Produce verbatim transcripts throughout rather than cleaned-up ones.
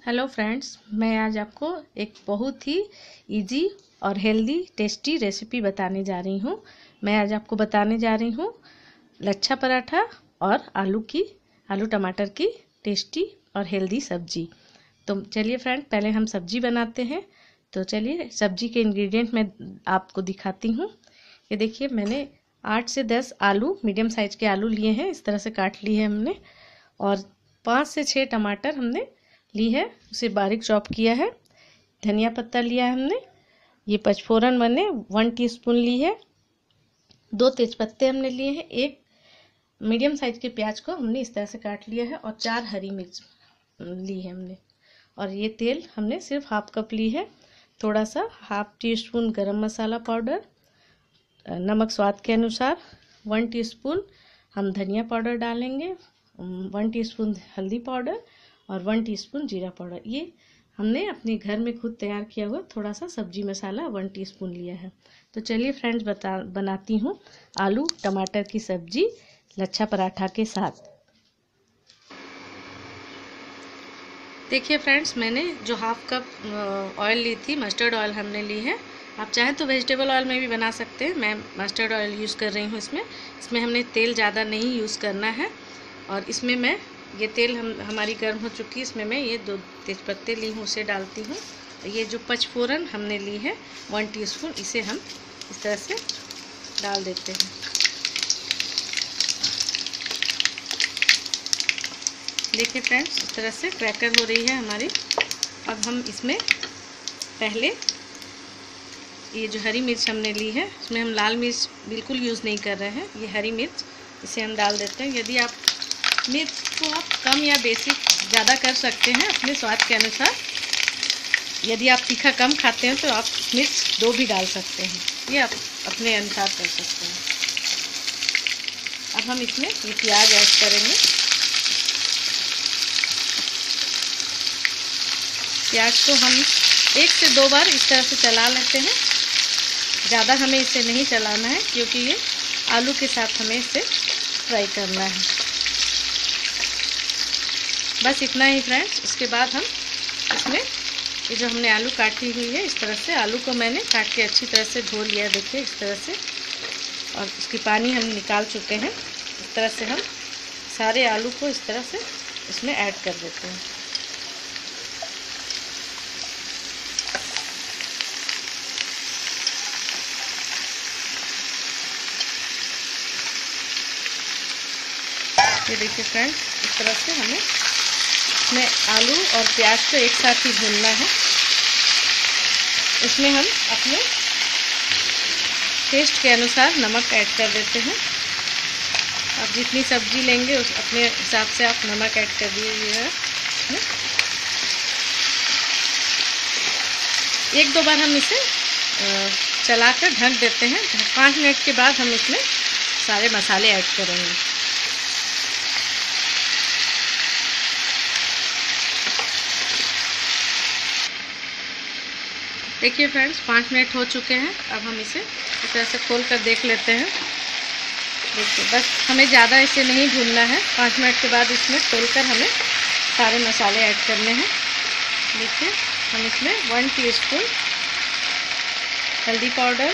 Hello friends, मैं आज आपको एक बहुत ही इजी और हेल्दी टेस्टी रेसिपी बताने जा रही हूँ। मैं आज आपको बताने जा रही हूँ लच्छा पराठा और आलू की आलू टमाटर की टेस्टी और हेल्दी सब्जी। तो चलिए फ्रेंड, पहले हम सब्जी बनाते हैं। तो चलिए सब्जी के इंग्रेडिएंट मैं आपको दिखाती हूँ। ये देखिए, मैंने आठ से दस आलू, मीडियम साइज के आलू लिए हैं, इस तरह से काट लिए हैं हमने। और पाँच से छः टमाटर हमने ली है, उसे बारीक चॉप किया है। धनिया पत्ता लिया है हमने। ये पचफोरन मैंने वन टीस्पून ली है। दो तेजपत्ते हमने लिए हैं। एक मीडियम साइज के प्याज को हमने इस तरह से काट लिया है और चार हरी मिर्च ली है हमने। और ये तेल हमने सिर्फ हाफ कप ली है। थोड़ा सा हाफ टी स्पून गरम मसाला पाउडर, नमक स्वाद के अनुसार, वन टीस्पून हम धनिया पाउडर डालेंगे, वन टीस्पून हल्दी पाउडर और वन टीस्पून जीरा पाउडर। ये हमने अपने घर में खुद तैयार किया हुआ थोड़ा सा सब्जी मसाला वन टीस्पून लिया है। तो चलिए फ्रेंड्स, बता बनाती हूँ आलू टमाटर की सब्जी लच्छा पराठा के साथ। देखिए फ्रेंड्स, मैंने जो हाफ कप ऑयल ली थी, मस्टर्ड ऑयल हमने ली है। आप चाहें तो वेजिटेबल ऑयल में भी बना सकते हैं। मैं मस्टर्ड ऑयल यूज़ कर रही हूँ इसमें। इसमें हमने तेल ज़्यादा नहीं यूज़ करना है। और इसमें मैं ये तेल हम हमारी गर्म हो चुकी है, इसमें मैं ये दो तेज़पत्ते ली हूँ, उसे डालती हूँ। ये जो पचफोरन हमने ली है वन टीस्पून, इसे हम इस तरह से डाल देते हैं। देखिए फ्रेंड्स, इस तरह से क्रैकर हो रही है हमारी। अब हम इसमें पहले ये जो हरी मिर्च हमने ली है, इसमें हम लाल मिर्च बिल्कुल यूज़ नहीं कर रहे हैं। ये हरी मिर्च इसे हम डाल देते हैं। यदि आप मिर्च को आप कम या बेसिक ज़्यादा कर सकते हैं अपने स्वाद के अनुसार। यदि आप तीखा कम खाते हैं तो आप मिर्च दो भी डाल सकते हैं, ये आप अपने अनुसार कर सकते हैं। अब हम इसमें ये प्याज ऐड करेंगे। प्याज को हम एक से दो बार इस तरह से चला लेते हैं। ज़्यादा हमें इसे नहीं चलाना है क्योंकि ये आलू के साथ हमें इसे फ्राई करना है। बस इतना ही फ्रेंड्स। इसके बाद हम इसमें ये जो हमने आलू काटी हुई है, इस तरह से आलू को मैंने काट के अच्छी तरह से धो लिया, देखिए इस तरह से। और उसकी पानी हम निकाल चुके हैं। इस तरह से हम सारे आलू को इस तरह से इसमें ऐड कर देते हैं। ये देखिए फ्रेंड्स, इस तरह से हमें इसमें आलू और प्याज को एक साथ ही भूनना है। इसमें हम अपने टेस्ट के अनुसार नमक ऐड कर देते हैं। आप जितनी सब्जी लेंगे उस अपने हिसाब से आप नमक ऐड कर दीजिएगा। एक दो बार हम इसे चलाकर ढक देते हैं। पाँच मिनट के बाद हम इसमें सारे मसाले ऐड करेंगे। देखिए फ्रेंड्स, पाँच मिनट हो चुके हैं। अब हम इसे इस तरह से खोल कर देख लेते हैं। देखिए, बस हमें ज़्यादा इसे नहीं भूनना है। पाँच मिनट के बाद इसमें खोलकर हमें सारे मसाले ऐड करने हैं। देखिए, हम इसमें वन टीस्पून हल्दी पाउडर,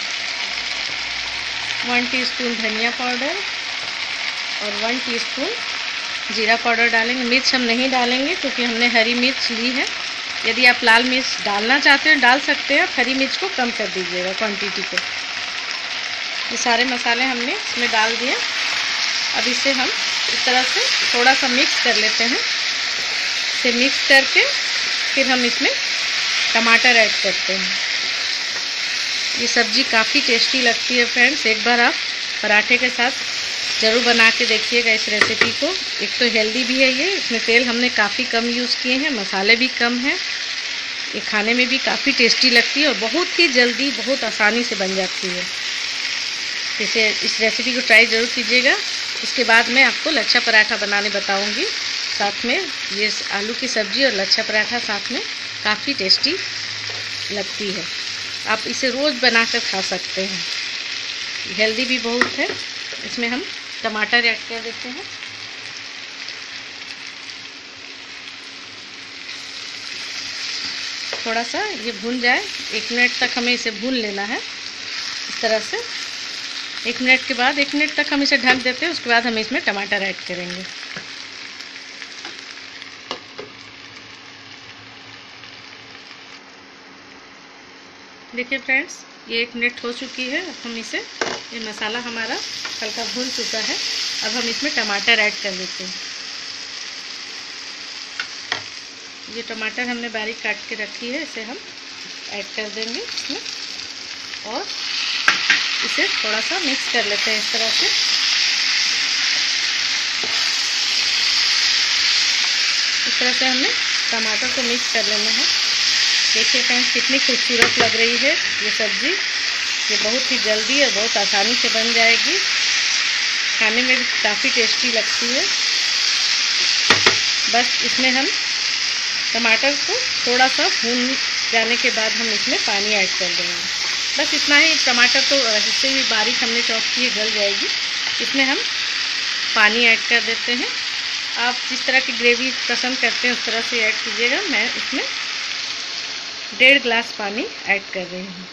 वन टीस्पून धनिया पाउडर और वन टीस्पून जीरा पाउडर डालेंगे। मिर्च हम नहीं डालेंगे क्योंकि हमने हरी मिर्च ली है। यदि आप लाल मिर्च डालना चाहते हैं डाल सकते हैं। हरी मिर्च को कम कर दीजिएगा क्वांटिटी को। ये सारे मसाले हमने इसमें डाल दिए। अब इसे हम इस तरह से थोड़ा सा मिक्स कर लेते हैं। इसे मिक्स करके फिर हम इसमें टमाटर ऐड करते हैं। ये सब्ज़ी काफ़ी टेस्टी लगती है फ्रेंड्स। एक बार आप पराठे के साथ ज़रूर बना के देखिएगा इस रेसिपी को। एक तो हेल्दी भी है ये, इसमें तेल हमने काफ़ी कम यूज़ किए हैं, मसाले भी कम हैं। ये खाने में भी काफ़ी टेस्टी लगती है और बहुत ही जल्दी, बहुत आसानी से बन जाती है। इसे इस रेसिपी को ट्राई ज़रूर कीजिएगा। इसके बाद मैं आपको लच्छा पराठा बनाने बताऊँगी। साथ में ये आलू की सब्ज़ी और लच्छा पराठा साथ में काफ़ी टेस्टी लगती है। आप इसे रोज़ बनाकर खा सकते हैं। हेल्दी भी बहुत है। इसमें हम टमाटर ऐड कर देते हैं। थोड़ा सा ये भून जाए, एक मिनट तक हमें इसे भून लेना है इस तरह से। एक मिनट के बाद एक मिनट तक हम इसे ढक देते हैं, उसके बाद हम इसमें टमाटर ऐड करेंगे। देखिए फ्रेंड्स, ये एक मिनट हो चुकी है। अब हम इसे, ये मसाला हमारा हल्का भून चुका है, अब हम इसमें टमाटर ऐड कर देते हैं। ये टमाटर हमने बारीक काट के रखी है, इसे हम ऐड कर देंगे इसमें और इसे थोड़ा सा मिक्स कर लेते हैं इस तरह से। इस तरह से हमने टमाटर को मिक्स कर लेना है। देखिए फ्रेंड्स, कितनी खूबसूरत लग रही है ये सब्ज़ी। ये बहुत ही जल्दी और बहुत आसानी से बन जाएगी, खाने में भी काफ़ी टेस्टी लगती है। बस इसमें हम टमाटर को थोड़ा सा भून जाने के बाद हम इसमें पानी ऐड कर देंगे। बस इतना ही। टमाटर तो इससे भी बारीक हमने चॉप की है, गल जाएगी। इसमें हम पानी ऐड कर देते हैं। आप जिस तरह की ग्रेवी पसंद करते हैं उस तरह से ऐड कीजिएगा। मैं इसमें डेढ़ गिलास पानी ऐड कर रही हूँ।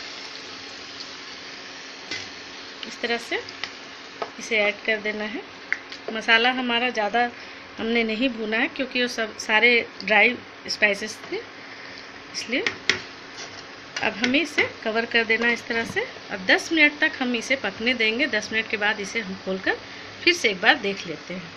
इस तरह से इसे ऐड कर देना है। मसाला हमारा ज़्यादा हमने नहीं भुना है क्योंकि वो सब सारे ड्राई स्पाइसेस थे, इसलिए अब हमें इसे कवर कर देना इस तरह से। अब दस मिनट तक हम इसे पकने देंगे। दस मिनट के बाद इसे हम खोलकर फिर से एक बार देख लेते हैं।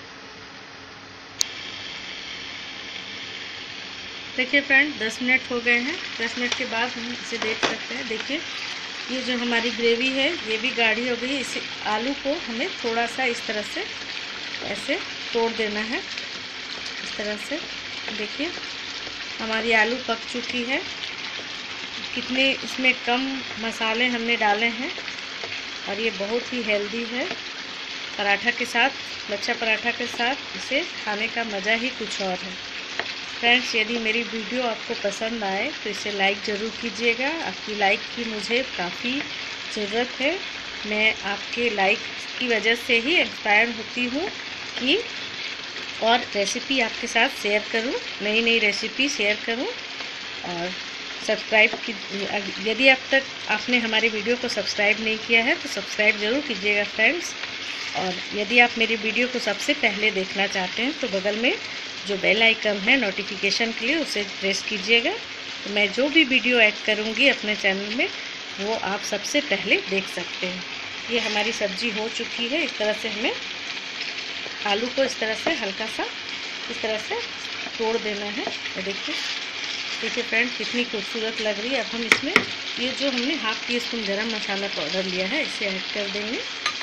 देखिए फ्रेंड, दस मिनट हो गए हैं। दस मिनट के बाद हम इसे देख सकते हैं। देखिए ये जो हमारी ग्रेवी है ये भी गाढ़ी हो गई है। इसे आलू को हमें थोड़ा सा इस तरह से ऐसे तोड़ देना है इस तरह से। देखिए हमारी आलू पक चुकी है। कितने इसमें कम मसाले हमने डाले हैं और ये बहुत ही हेल्दी है। पराठा के साथ, लच्छा पराठा के साथ इसे खाने का मज़ा ही कुछ और है। फ्रेंड्स, यदि मेरी वीडियो आपको पसंद आए तो इसे लाइक ज़रूर कीजिएगा। आपकी लाइक की मुझे काफ़ी ज़रूरत है। मैं आपके लाइक की वजह से ही इंस्पायर होती हूँ कि और रेसिपी आपके साथ शेयर करूँ, नई नई रेसिपी शेयर करूँ। और सब्सक्राइब की, यदि अब तक आपने हमारे वीडियो को सब्सक्राइब नहीं किया है तो सब्सक्राइब ज़रूर कीजिएगा फ्रेंड्स। और यदि आप मेरी वीडियो को सबसे पहले देखना चाहते हैं तो बगल में जो बेल आइकन है नोटिफिकेशन के लिए, उसे प्रेस कीजिएगा। तो मैं जो भी वीडियो ऐड करूँगी अपने चैनल में वो आप सबसे पहले देख सकते हैं। ये हमारी सब्ज़ी हो चुकी है। इस तरह से हमें आलू को इस तरह से हल्का सा इस तरह से तोड़ देना है। और देखिए देखिए फ्रेंड्स, कितनी खूबसूरत लग रही है। अब हम इसमें ये जो हमने हाफ टी स्पून गरम मसाला पाउडर लिया है इसे ऐड कर देंगे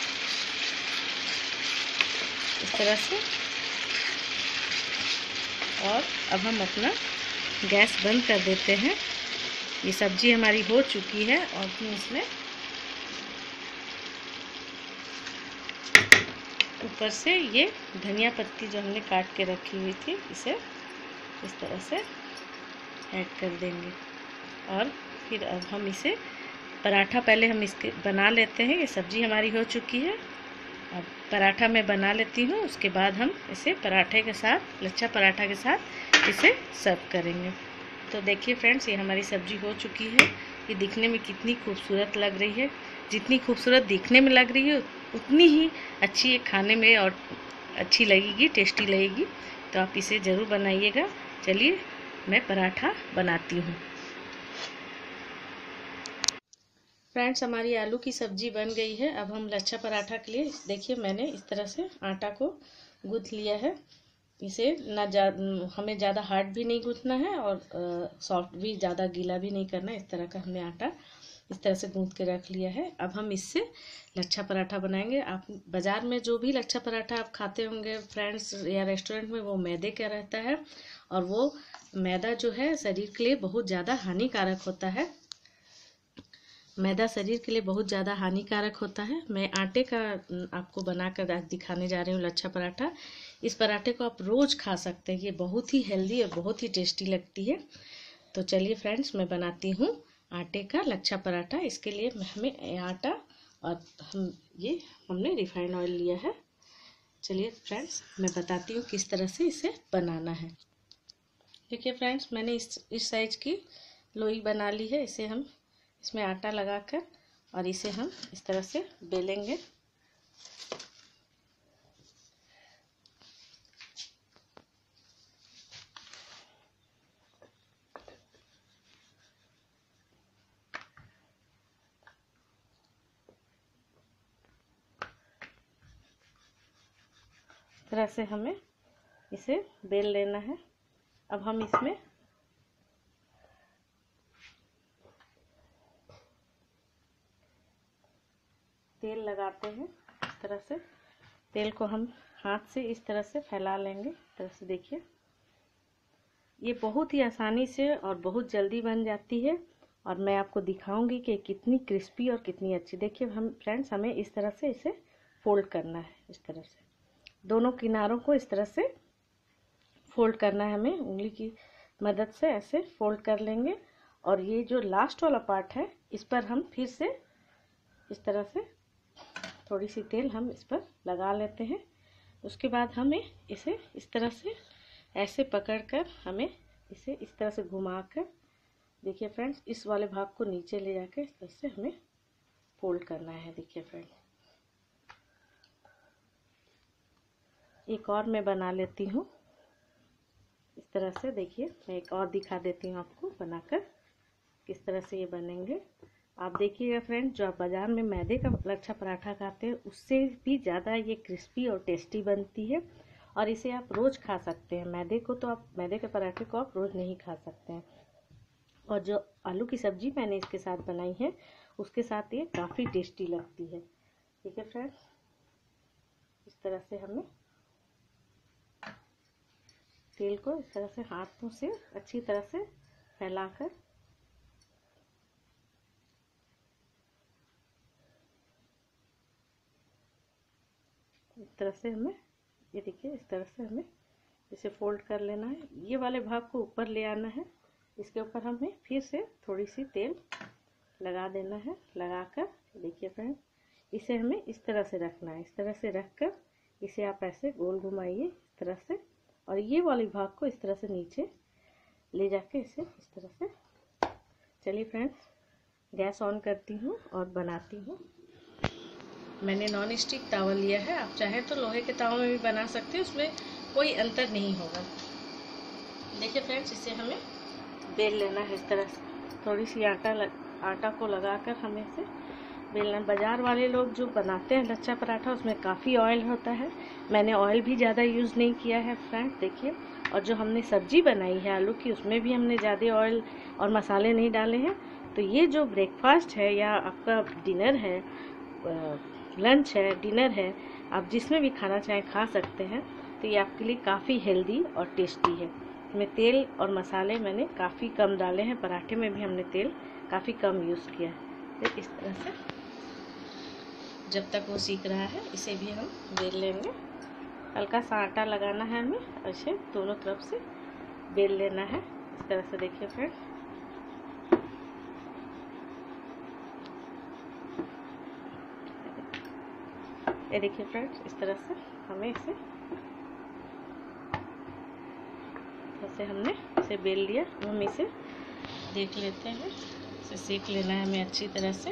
इस तरह से। और अब हम अपना गैस बंद कर देते हैं। ये सब्ज़ी हमारी हो चुकी है और हम इसमें ऊपर से ये धनिया पत्ती जो हमने काट के रखी हुई थी इसे इस तरह से ऐड कर देंगे। और फिर अब हम इसे पराठा, पहले हम इसके बना लेते हैं। ये सब्ज़ी हमारी हो चुकी है। अब पराठा मैं बना लेती हूँ, उसके बाद हम इसे पराठे के साथ, लच्छा पराठा के साथ इसे सर्व करेंगे। तो देखिए फ्रेंड्स, ये हमारी सब्ज़ी हो चुकी है। ये दिखने में कितनी खूबसूरत लग रही है। जितनी खूबसूरत दिखने में लग रही है उतनी ही अच्छी ये खाने में और अच्छी लगेगी, टेस्टी लगेगी। तो आप इसे ज़रूर बनाइएगा। चलिए मैं पराठा बनाती हूँ। फ्रेंड्स, हमारी आलू की सब्ज़ी बन गई है। अब हम लच्छा पराठा के लिए, देखिए मैंने इस तरह से आटा को गूँथ लिया है। इसे ना जा हमें ज़्यादा हार्ड भी नहीं गूँथना है और सॉफ्ट भी, ज़्यादा गीला भी नहीं करना है। इस तरह का हमने आटा इस तरह से गूँथ के रख लिया है। अब हम इससे लच्छा पराठा बनाएंगे। आप बाज़ार में जो भी लच्छा पराठा आप खाते होंगे फ्रेंड्स या रेस्टोरेंट में, वो मैदे का रहता है और वो मैदा जो है शरीर के लिए बहुत ज़्यादा हानिकारक होता है। मैदा शरीर के लिए बहुत ज़्यादा हानिकारक होता है। मैं आटे का आपको बनाकर आज दिखाने जा रही हूँ लच्छा पराठा। इस पराठे को आप रोज़ खा सकते हैं। ये बहुत ही हेल्दी और बहुत ही टेस्टी लगती है। तो चलिए फ्रेंड्स, मैं बनाती हूँ आटे का लच्छा पराठा। इसके लिए हमें आटा और हम ये हमने रिफाइंड ऑयल लिया है। चलिए फ्रेंड्स, मैं बताती हूँ किस तरह से इसे बनाना है। देखिए फ्रेंड्स, मैंने इस इस साइज की लोई बना ली है। इसे हम इसमें आटा लगाकर और इसे हम इस तरह से बेलेंगे। इस तरह से हमें इसे बेल लेना है। अब हम इसमें तेल लगाते हैं। इस तरह से तेल को हम हाथ से इस तरह से फैला लेंगे। इस तरह से देखिए, ये बहुत ही आसानी से और बहुत जल्दी बन जाती है और मैं आपको दिखाऊंगी कि कितनी क्रिस्पी और कितनी अच्छी। देखिए हम फ्रेंड्स, हमें इस तरह से इसे फोल्ड करना है। इस तरह से दोनों किनारों को इस तरह से फोल्ड करना है। हमें उंगली की मदद से ऐसे फोल्ड कर लेंगे और ये जो लास्ट वाला पार्ट है इस पर हम फिर से इस तरह से थोड़ी सी तेल हम इस पर लगा लेते हैं। उसके बाद हमें इसे इस तरह से ऐसे पकड़कर हमें इसे इस तरह से घुमाकर, देखिए फ्रेंड्स, इस वाले भाग को नीचे ले जाकर इस तरह से हमें फोल्ड करना है। देखिए फ्रेंड्स, एक और मैं बना लेती हूँ इस तरह से। देखिए मैं एक और दिखा देती हूँ आपको बनाकर किस तरह से ये बनेंगे। आप देखिएगा फ्रेंड, जो आप बाज़ार में मैदे का लच्छा पराठा खाते हैं उससे भी ज़्यादा ये क्रिस्पी और टेस्टी बनती है और इसे आप रोज़ खा सकते हैं। मैदे को तो आप मैदे के पराठे को आप रोज़ नहीं खा सकते हैं। और जो आलू की सब्ज़ी मैंने इसके साथ बनाई है उसके साथ ये काफ़ी टेस्टी लगती है। ठीक है फ्रेंड्स, इस तरह से हमें तेल को इस तरह से हाथों से अच्छी तरह से फैलाकर इस तरह से हमें, ये देखिए, इस तरह से हमें इसे फोल्ड कर लेना है। ये वाले भाग को ऊपर ले आना है। इसके ऊपर हमें फिर से थोड़ी सी तेल लगा देना है। लगाकर देखिए फ्रेंड, इसे हमें इस तरह से रखना है। इस तरह से रखकर इसे आप ऐसे गोल घुमाइए इस तरह से और ये वाले भाग को इस तरह से नीचे ले जाके इसे इस तरह से। चलिए फ्रेंड्स, गैस ऑन करती हूँ और बनाती हूँ। मैंने नॉन स्टिक तावा लिया है। आप चाहे तो लोहे के तावा में भी बना सकते हैं, उसमें कोई अंतर नहीं होगा। देखिए फ्रेंड्स, इसे हमें बेल लेना है इस तरह से। थोड़ी सी आटा लग, आटा को लगाकर हमें इसे बेलना। बाज़ार वाले लोग जो बनाते हैं लच्छा पराठा उसमें काफ़ी ऑयल होता है। मैंने ऑयल भी ज़्यादा यूज़ नहीं किया है फ्रेंड्स। देखिए, और जो हमने सब्जी बनाई है आलू की उसमें भी हमने ज़्यादा ऑयल और मसाले नहीं डाले हैं। तो ये जो ब्रेकफास्ट है या आपका डिनर है, लंच है, डिनर है, आप जिसमें भी खाना चाहें खा सकते हैं। तो ये आपके लिए काफ़ी हेल्दी और टेस्टी है। इसमें तेल और मसाले मैंने काफ़ी कम डाले हैं। पराठे में भी हमने तेल काफ़ी कम यूज़ किया है। तो इस तरह से जब तक वो सीख रहा है इसे भी हम बेल लेंगे। हल्का सा आटा लगाना है हमें, ऐसे दोनों तरफ से बेल लेना है इस तरह से। देखिए फ्रेंड्स, ये देखिए फ्रेंड्स, इस तरह से हमें इसे जैसे हमने इसे बेल लिया। हम इसे देख लेते हैं, इसे सेक लेना है हमें अच्छी तरह से।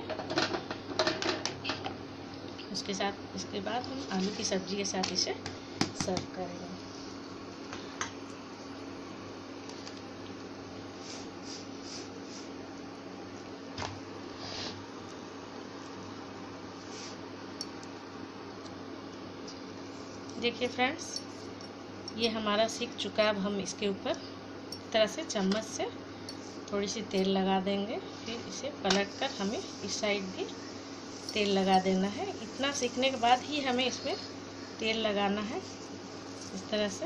उसके साथ इसके बाद हम आलू की सब्जी के साथ इसे सर्व करेंगे। देखिए फ्रेंड्स, ये हमारा सीख चुका है। अब हम इसके ऊपर तरह से चम्मच से थोड़ी सी तेल लगा देंगे। फिर इसे पलट कर हमें इस साइड भी तेल लगा देना है। इतना सीखने के बाद ही हमें इसमें तेल लगाना है इस तरह से।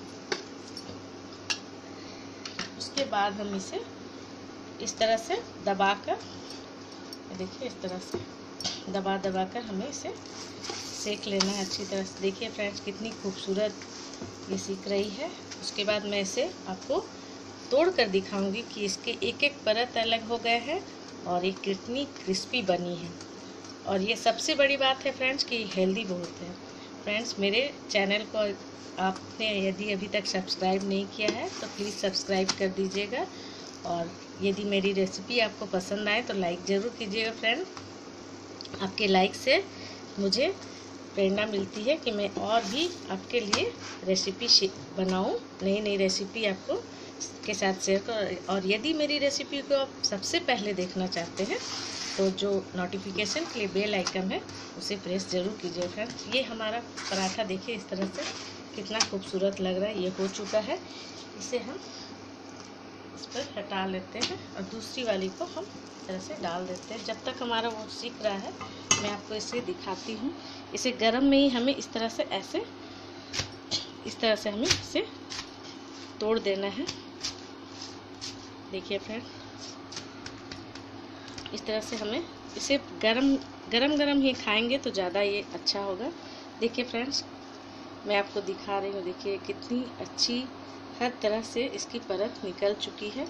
उसके बाद हम इसे इस तरह से दबाकर, देखिए इस तरह से दबा दबा कर हमें इसे सेक लेना है अच्छी तरह से। देखिए फ्रेंड्स, कितनी खूबसूरत ये सीख रही है। उसके बाद मैं इसे आपको तोड़ कर दिखाऊंगी कि इसके एक एक परत अलग हो गए हैं और ये कितनी क्रिस्पी बनी है। और ये सबसे बड़ी बात है फ्रेंड्स कि हेल्दी बहुत है। फ्रेंड्स, मेरे चैनल को आपने यदि अभी तक सब्सक्राइब नहीं किया है तो प्लीज़ सब्सक्राइब कर दीजिएगा, और यदि मेरी रेसिपी आपको पसंद आए तो लाइक ज़रूर कीजिएगा फ्रेंड। आपके लाइक से मुझे प्रेरणा मिलती है कि मैं और भी आपके लिए रेसिपी बनाऊं, नई नई रेसिपी आपको के साथ शेयर कर। और यदि मेरी रेसिपी को आप सबसे पहले देखना चाहते हैं तो जो नोटिफिकेशन के लिए बेल आइकन है उसे प्रेस ज़रूर कीजिए फ्रेंड्स। ये हमारा पराठा देखिए इस तरह से कितना खूबसूरत लग रहा है, ये हो चुका है। इसे हम इस पर हटा लेते हैं और दूसरी वाली को हम इस तरह से डाल देते हैं। जब तक हमारा वो सीख रहा है मैं आपको इसे दिखाती हूँ। इसे गरम में ही हमें इस तरह से ऐसे इस तरह से हमें इसे तोड़ देना है। देखिए फ्रेंड, इस तरह से हमें इसे गरम गरम गरम ही खाएंगे तो ज़्यादा ये अच्छा होगा। देखिए फ्रेंड्स, मैं आपको दिखा रही हूँ, देखिए कितनी अच्छी हर तरह से इसकी परत निकल चुकी है।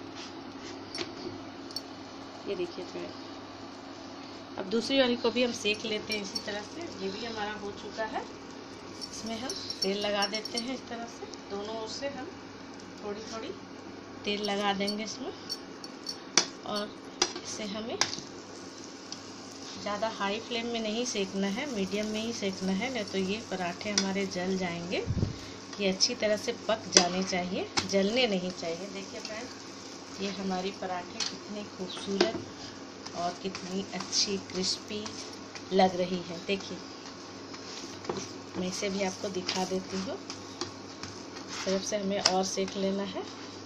ये देखिए फ्रेंड, अब दूसरी वाली को भी हम सेक लेते हैं इसी तरह से। ये भी हमारा हो चुका है। इसमें हम तेल लगा देते हैं इस तरह से, दोनों ओर से हम थोड़ी थोड़ी तेल लगा देंगे इसमें। और इसे हमें ज़्यादा हाई फ्लेम में नहीं सेकना है, मीडियम में ही सेकना है, नहीं तो ये पराठे हमारे जल जाएंगे। ये अच्छी तरह से पक जाने चाहिए, जलने नहीं चाहिए। देखिए फ्रेंड, ये हमारी पराठे कितनी खूबसूरत और कितनी अच्छी क्रिस्पी लग रही है। देखिए, मैं इसे भी आपको दिखा देती हूँ। तरफ से हमें और सेक लेना है,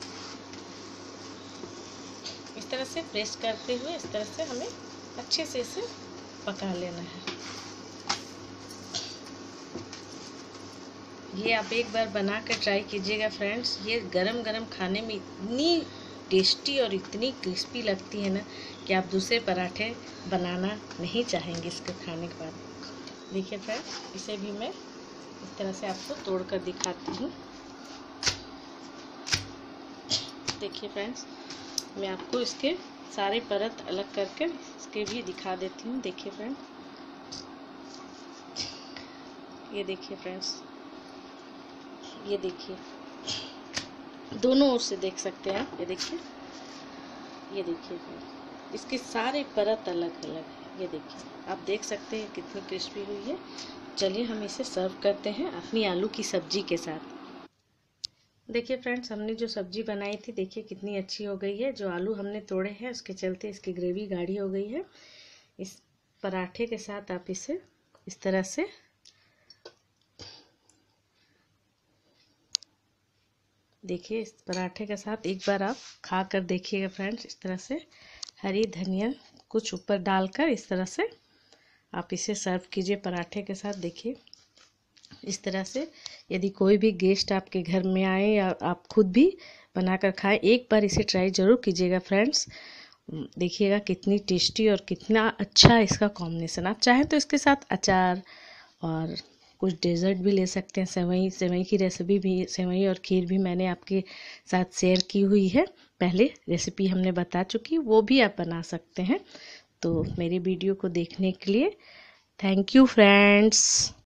इस तरह से प्रेस करते हुए इस तरह से हमें अच्छे से इसे पका लेना है। ये आप एक बार बना कर ट्राई कीजिएगा फ्रेंड्स। ये गरम गरम खाने में इतनी टेस्टी और इतनी क्रिस्पी लगती है ना कि आप दूसरे पराठे बनाना नहीं चाहेंगे इसको खाने के बाद। देखिए फ्रेंड, इसे भी मैं इस तरह से आपको तोड़ कर दिखाती हूँ। देखिए फ्रेंड्स, मैं आपको इसके सारे परत अलग करके इसके भी दिखा देती हूँ। देखिए फ्रेंड, ये देखिए फ्रेंड्स, ये देखिए, दोनों ओर से देख सकते हैं आप। ये देखिए, ये देखिए फ्रेंड, इसके सारे परत अलग अलग है। ये देखिए, आप देख सकते हैं कितनी क्रिस्पी हुई है। चलिए हम इसे सर्व करते हैं अपनी आलू की सब्जी के साथ। देखिए फ्रेंड्स, हमने जो सब्जी बनाई थी देखिए कितनी अच्छी हो गई है। जो आलू हमने तोड़े हैं उसके चलते इसकी ग्रेवी गाढ़ी हो गई है। इस पराठे के साथ आप इसे इस तरह से देखिए, इस पराठे के साथ एक बार आप खा कर देखिएगा फ्रेंड्स। इस तरह से हरी धनिया कुछ ऊपर डालकर इस तरह से आप इसे सर्व कीजिए पराठे के साथ। देखिए इस तरह से, यदि कोई भी गेस्ट आपके घर में आए या आप खुद भी बनाकर खाएं, एक बार इसे ट्राई ज़रूर कीजिएगा फ्रेंड्स। देखिएगा कितनी टेस्टी और कितना अच्छा इसका कॉम्बिनेशन। आप चाहें तो इसके साथ अचार और कुछ डेजर्ट भी ले सकते हैं। सेवई सेवई की रेसिपी भी, सेवई और खीर भी मैंने आपके साथ शेयर की हुई है, पहले रेसिपी हमने बता चुकी, वो भी आप बना सकते हैं। तो मेरी वीडियो को देखने के लिए थैंक यू फ्रेंड्स।